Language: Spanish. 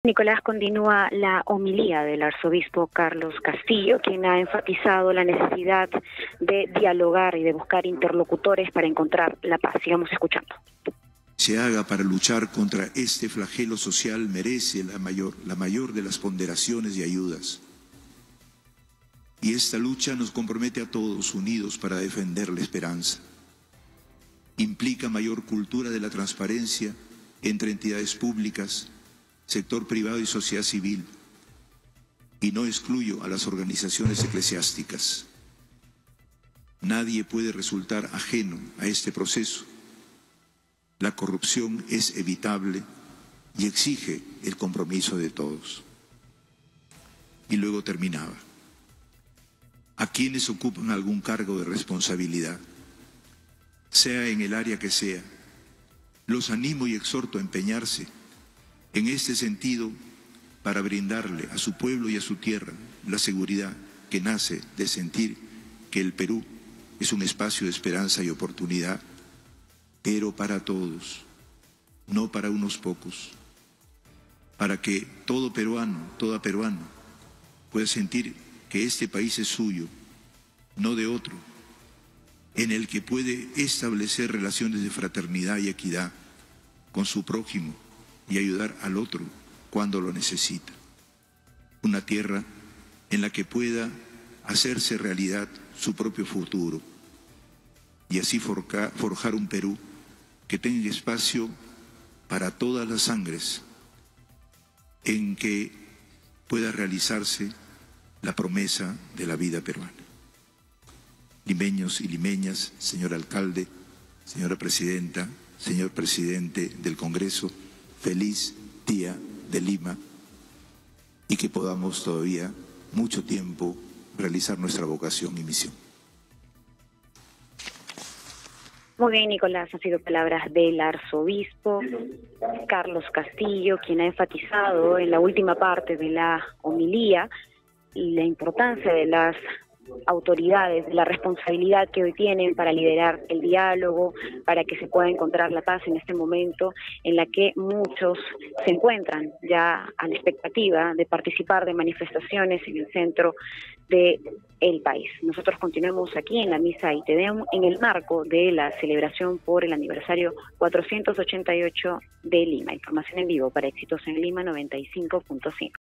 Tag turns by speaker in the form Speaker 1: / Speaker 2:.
Speaker 1: Nicolás, continúa la homilía del arzobispo Carlos Castillo, quien ha enfatizado la necesidad de dialogar y de buscar interlocutores para encontrar la paz. Sigamos escuchando.
Speaker 2: Se haga para luchar contra este flagelo social merece la mayor de las ponderaciones y ayudas. Y esta lucha nos compromete a todos unidos para defender la esperanza. Implica mayor cultura de la transparencia entre entidades públicas, sector privado y sociedad civil, y no excluyo a las organizaciones eclesiásticas. Nadie puede resultar ajeno a este proceso. La corrupción es evitable y exige el compromiso de todos. Y luego terminaba. A quienes ocupan algún cargo de responsabilidad, sea en el área que sea, los animo y exhorto a empeñarse en este sentido para brindarle a su pueblo y a su tierra la seguridad que nace de sentir que el Perú es un espacio de esperanza y oportunidad, pero para todos, no para unos pocos, para que todo peruano, toda peruana pueda sentir que este país es suyo, no de otro, en el que puede establecer relaciones de fraternidad y equidad con su prójimo y ayudar al otro cuando lo necesita. Una tierra en la que pueda hacerse realidad su propio futuro y así forjar un Perú que tenga espacio para todas las sangres, en que pueda realizarse la promesa de la vida peruana. Limeños y limeñas, señor alcalde, señora presidenta, señor presidente del Congreso, feliz Día de Lima, y que podamos todavía mucho tiempo realizar nuestra vocación y misión.
Speaker 1: Muy bien, Nicolás, han sido palabras del arzobispo Carlos Castillo, quien ha enfatizado en la última parte de la homilía la importancia de las autoridades, de la responsabilidad que hoy tienen para liderar el diálogo, para que se pueda encontrar la paz en este momento en la que muchos se encuentran ya a la expectativa de participar de manifestaciones en el centro del país. Nosotros continuamos aquí en la Misa y Te Deum en el marco de la celebración por el aniversario 488 de Lima. Información en vivo para Éxitos en Lima 95.5.